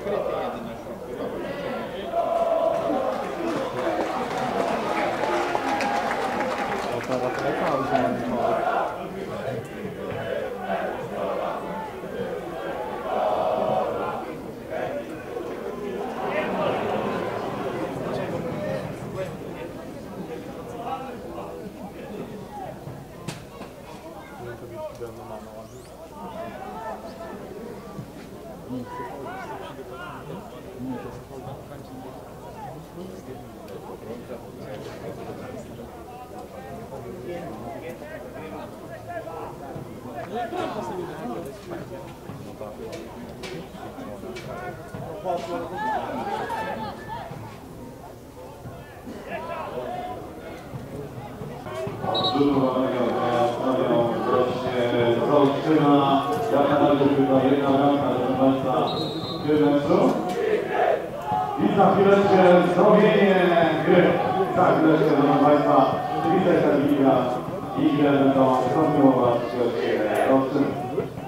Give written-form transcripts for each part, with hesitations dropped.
Zrzutowanego stawią wreszcie Olsztyna. Jak na razie chyba jedna bramka, proszę Państwa, w tym meczu. I za chwileczkę zrobienie gry. Za chwileczkę, proszę Państwa, widzę ta liga i grę będą kontynuować Olsztyn.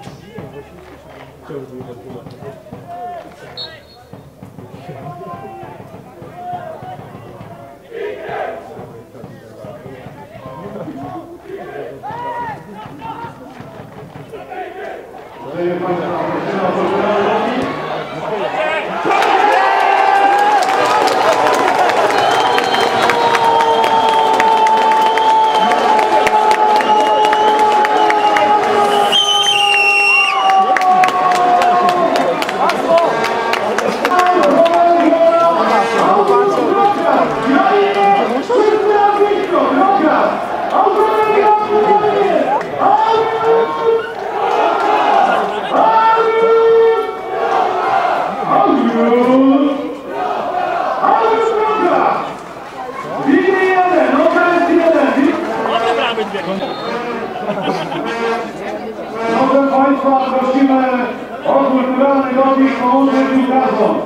Proszę Państwa, prosimy o kulturalny doping, pomóżmy piłkarzom.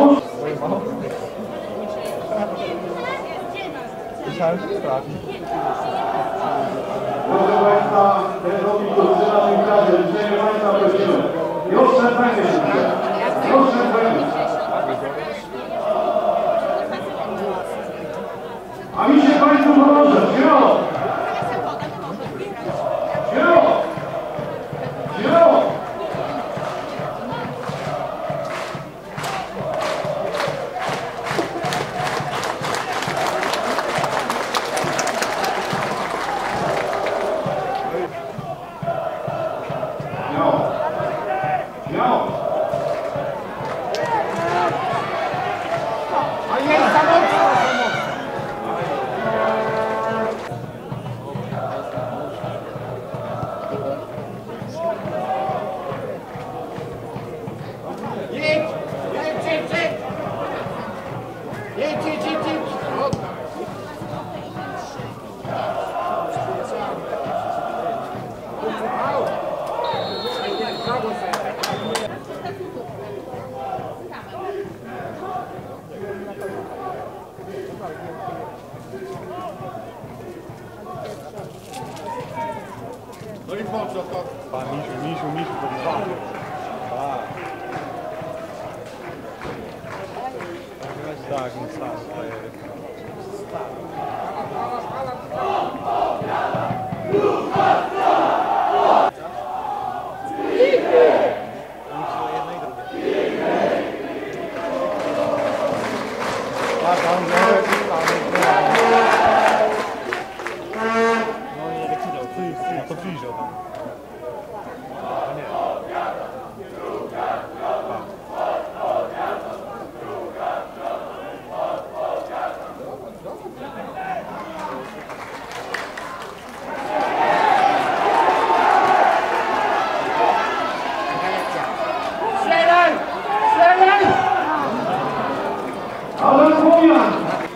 Proszę Państwa, ten doping kulturalny piłkarzy, życzenie Państwa prosimy. Już przerwajmy się. Już przerwajmy. A mi się Państwu pomoże. Śmiało! Śmiało! Śmiało! Śmiało! A jest za mocno! No i po co to? Pan misiu, to dwa. Tak, to przyjdzie tam. Ale Bojan!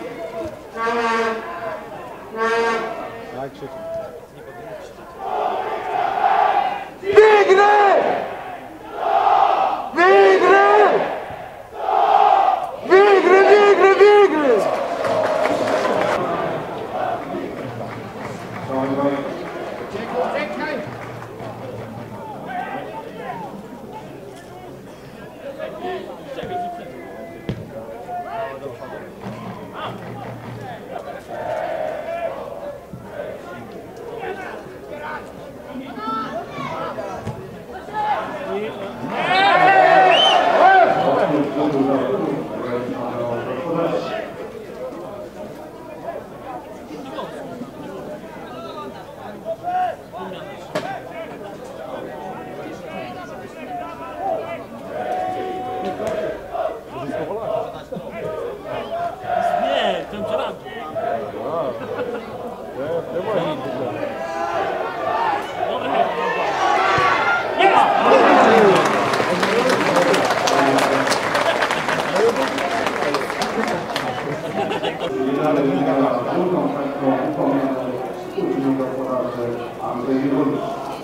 Nie, ten Gerard. Dalej wygrała drugą taką upomnianą uczniów gospodarzy Andrzej Jurowicz.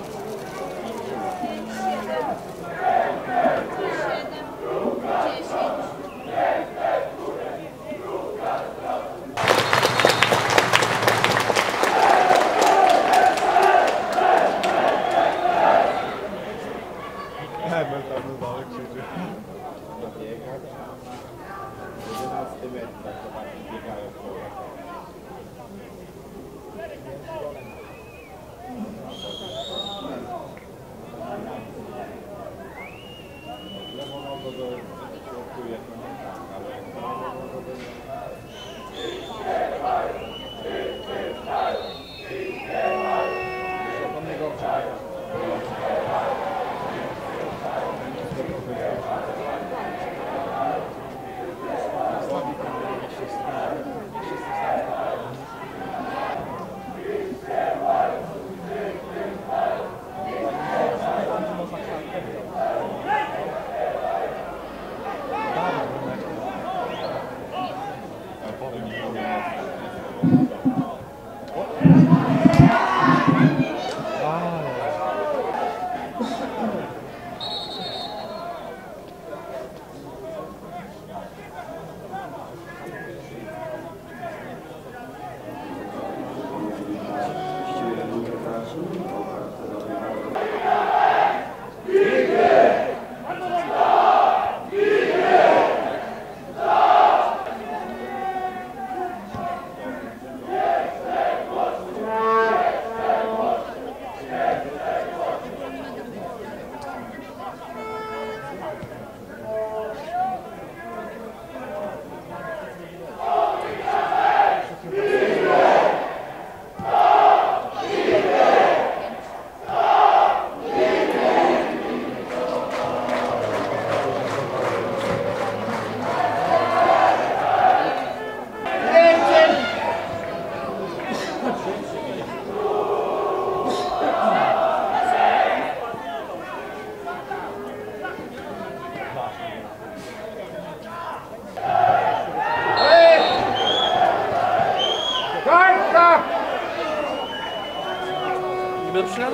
Nie będę przyjadł?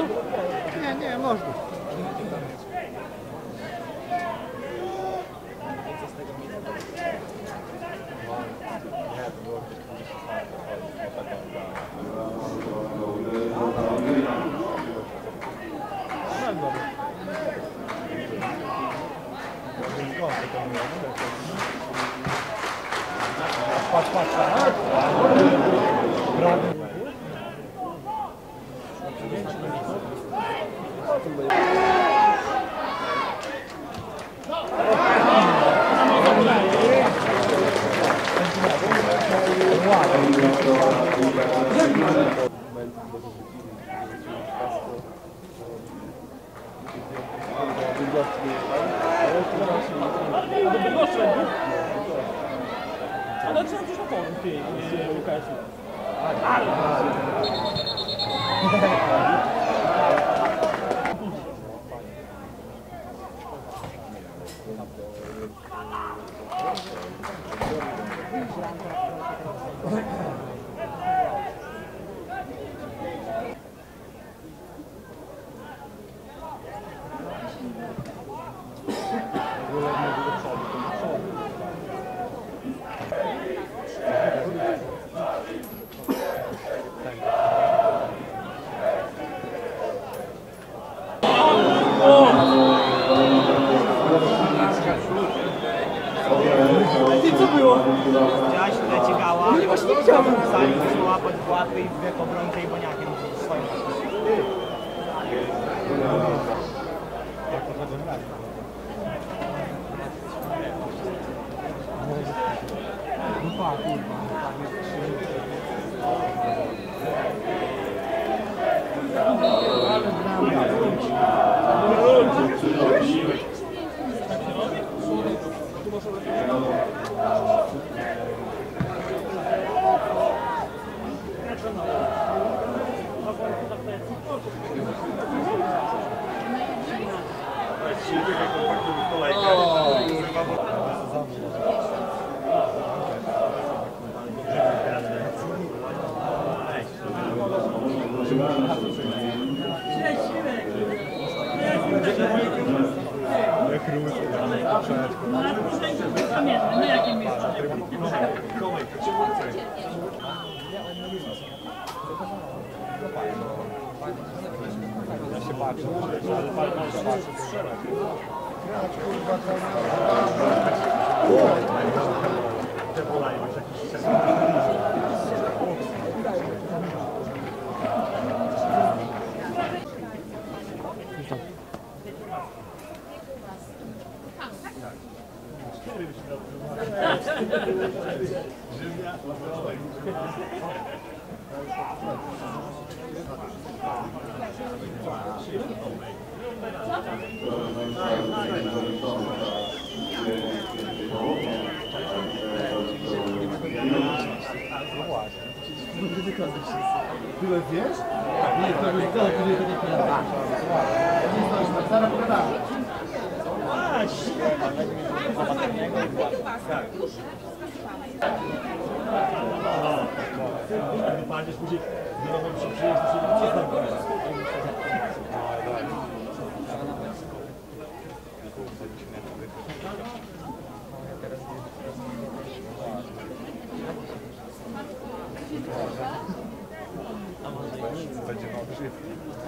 Nie, można. Ale trzeba coś na powrót, ty, Łukaszu. Co było? Widziałaś, ile ciekała? Nie, właśnie nie widziałem. Zanim chcesz łapać w łapy i w obrońkę i boniakiem swoim. Kamienne, na jakim miejscu? Ja się patrzę, ale patrzę strzelać. Byłeś, wiesz? Nie, to już to, który to nie pogadamy. Nie zdążysz, zaraz pogadamy. Będziesz później wiadomo, że przyjeżdżasz, to się nie znam. Będzie na odżywki.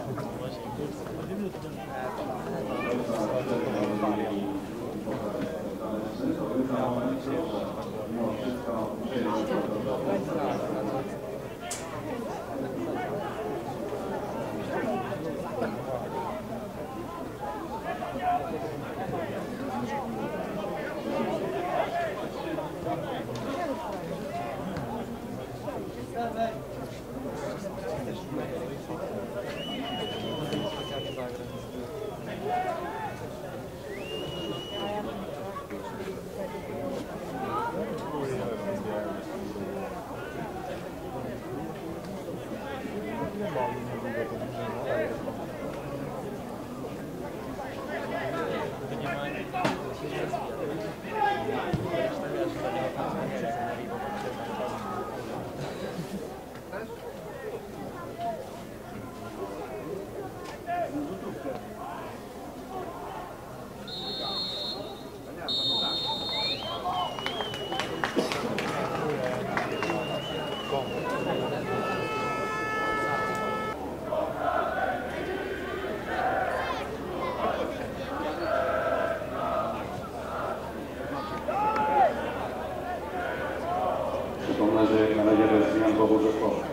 Przypomnę, że jak na razie bez zmian w obu zespołach.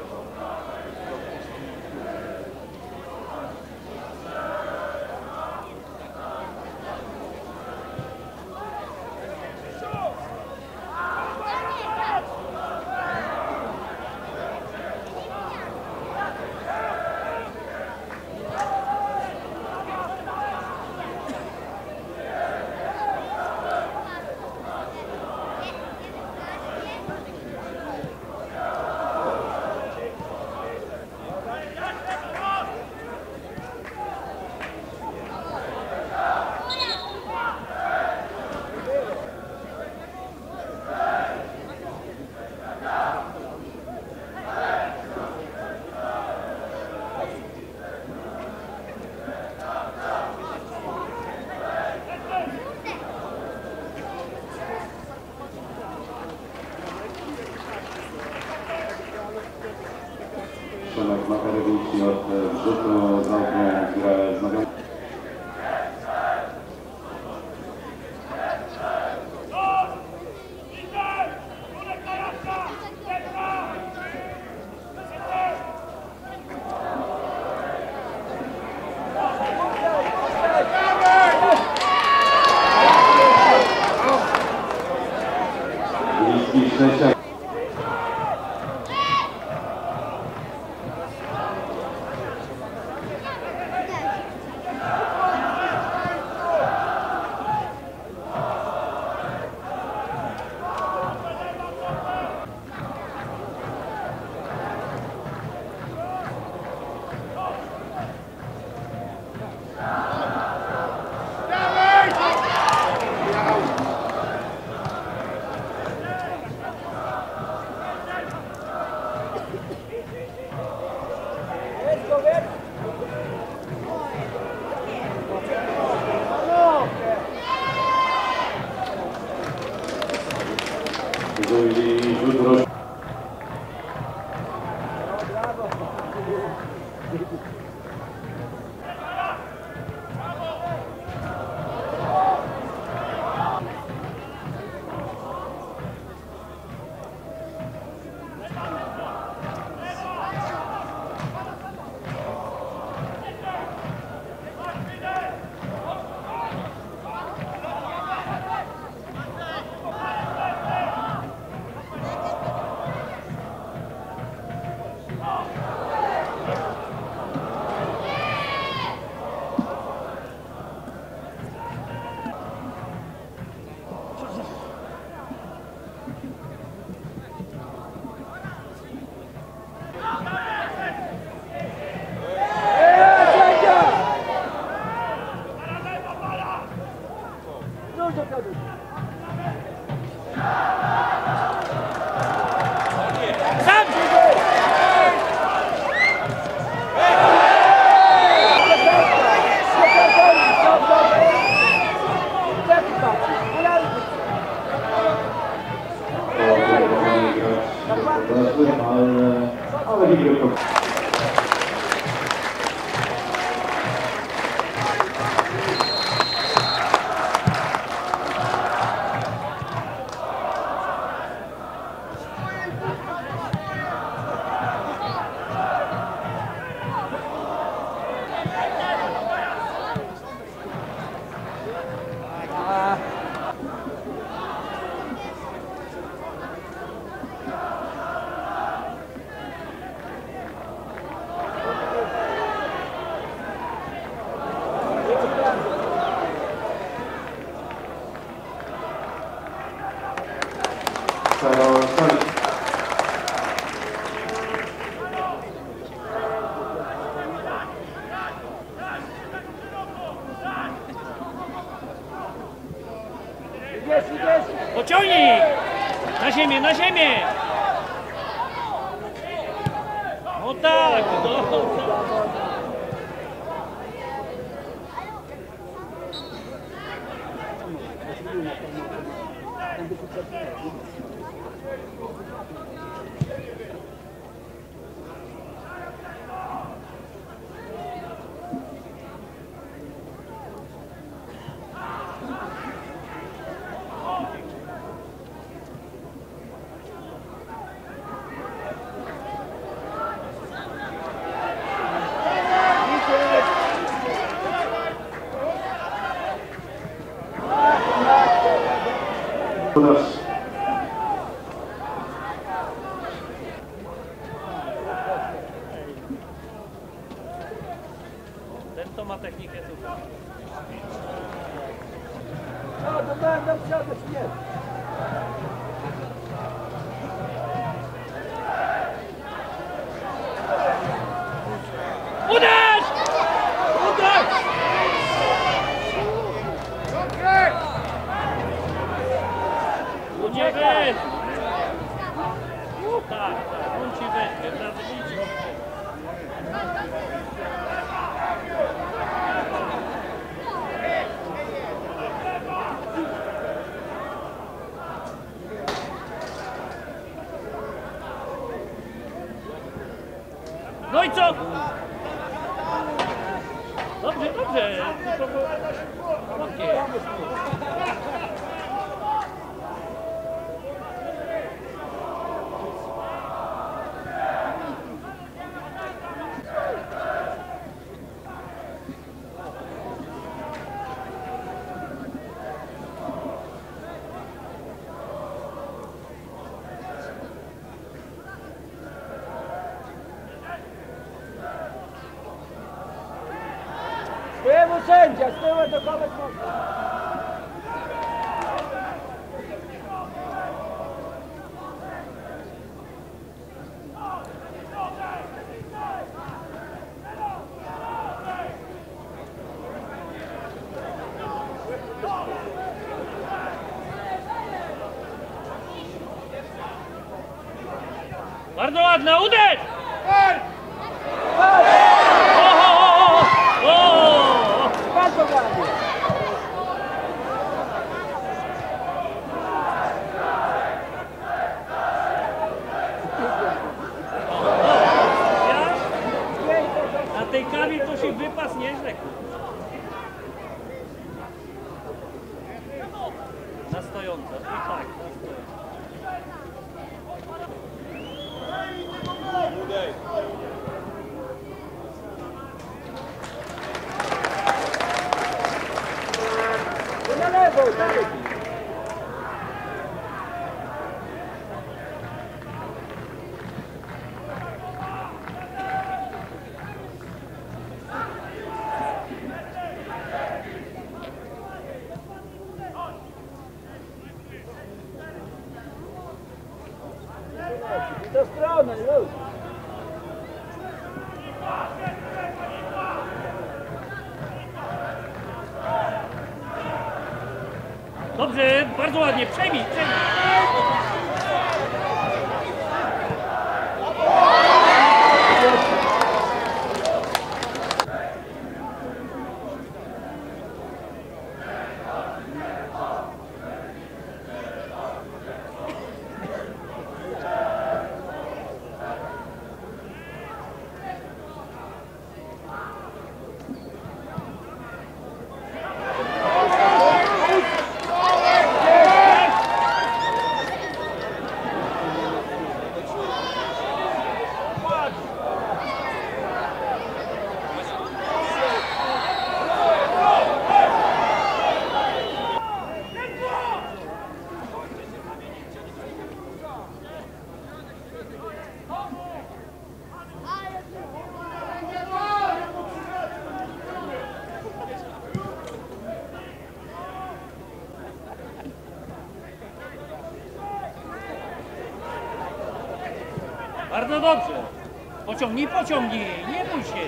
Przemek Makarewicz od rzutu za okno grę z nogą. Bliski szczęścia. Jeżeli rzut roczny. Ale nie wiem, Pociągnij! Na ziemię, na ziemię! No tak, no. Ten to ma technikę super. Uderz! Uderz! Nie weź! Tak, on ci weźmie, zawodniczy. No i co? Dobrze, dobrze. Okay. Z tyłu sędzia, z tyłu do kogoś można. Bardzo ładna, uderz! Bardzo ładnie. Na lewo, tak. W tę stronę, już. Dobrze, bardzo ładnie, przejmij, przejmij. Bardzo dobrze. Pociągnij, pociągnij, nie bój się.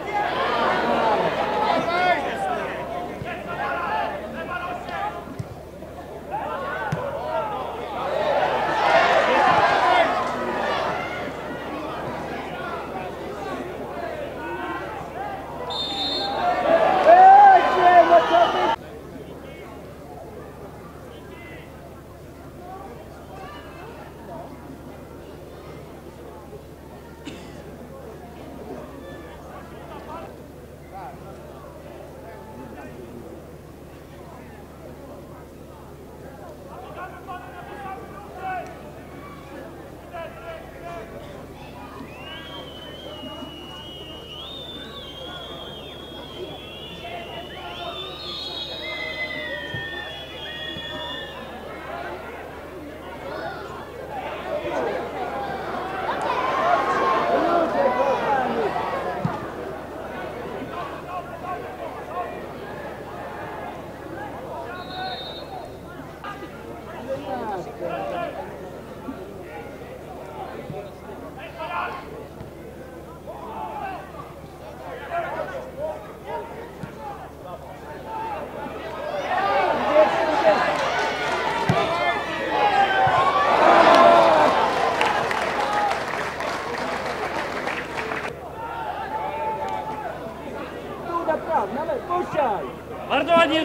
Nawet puszczaj! Bardzo ładnie.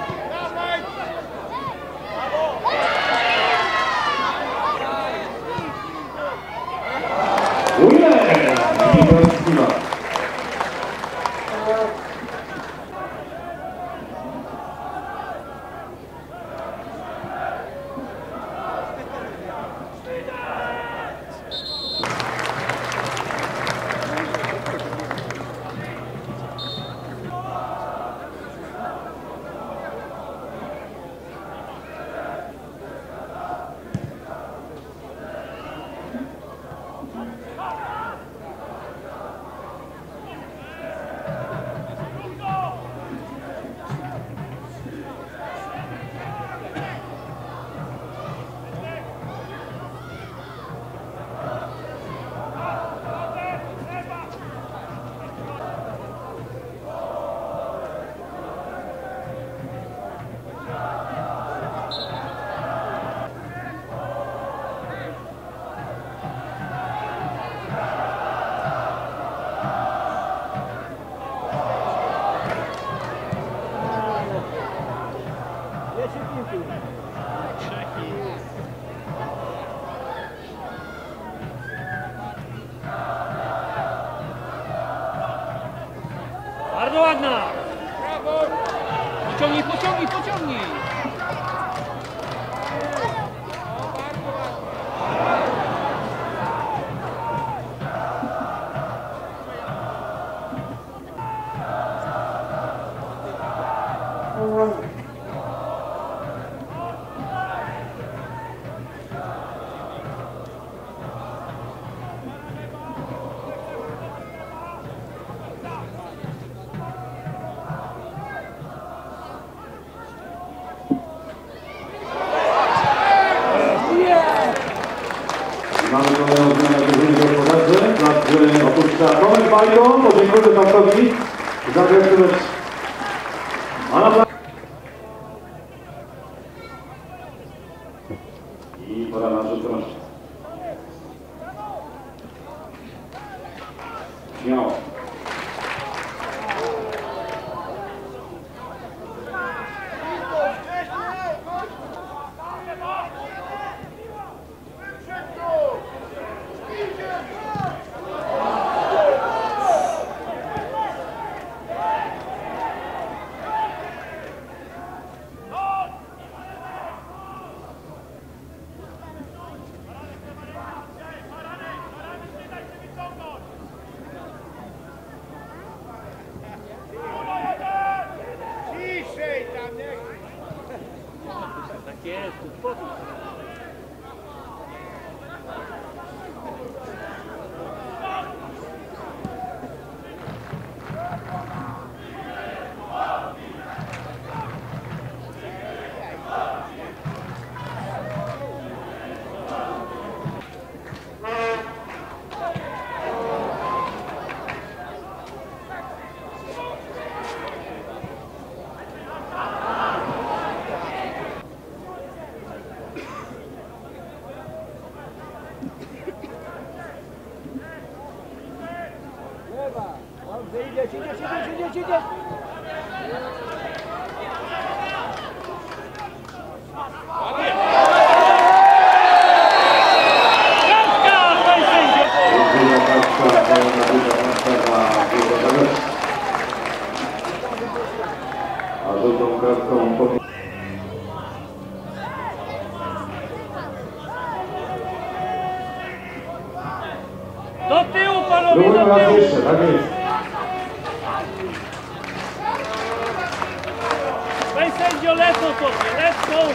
Bardzo ładna. Pociągnij, pociągnij, pociągnij. Mamy kolejną zmianę drużyny gospodarzy. Plac opuszcza Tomek Bajko. Podziękuję Tomkowi za grę mecz. A na plac... I pora na rzut rożny. Śmiało. Tak jest, spokój. Dobrze, idziesz. A żółtą kartką Do tyłu, panowie, próbujmy do raz tyłu! jeszcze, tak jest. Weź sędzio, lecą sobie, lecą!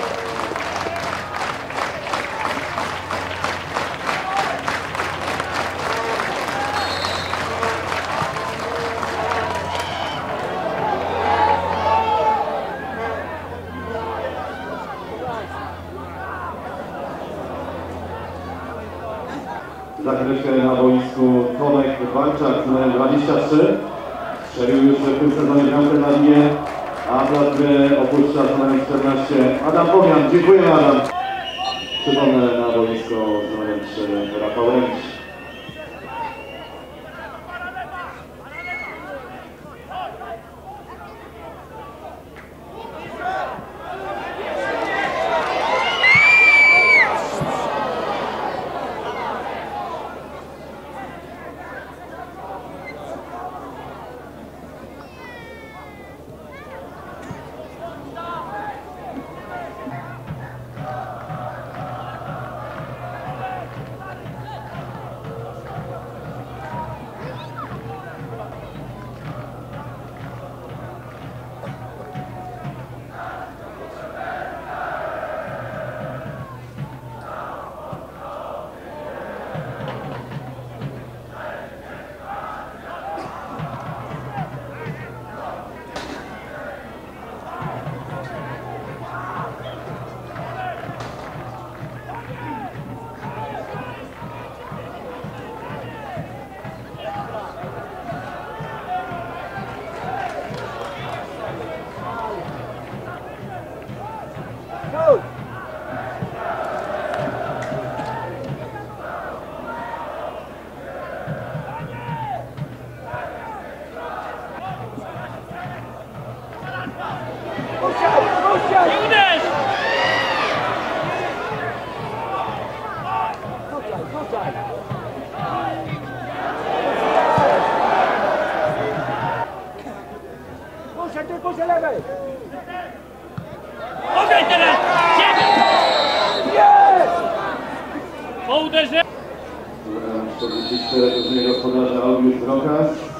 Za chwileczkę na boisku Tomek Walczak, numer 23. Strzelił już w tym sezonie bramkę na linię, a plac gry opuszcza z numerem 14 Adam Pomian. Dziękujemy, Adam. Przypomnę na boisko z numerem 3 Rafał Ręcz. Nie uderz! Puszczaj lewej! Odejdź teraz! Jest! Po uderzeniu! 44 gospodarza Augiusz Rokas.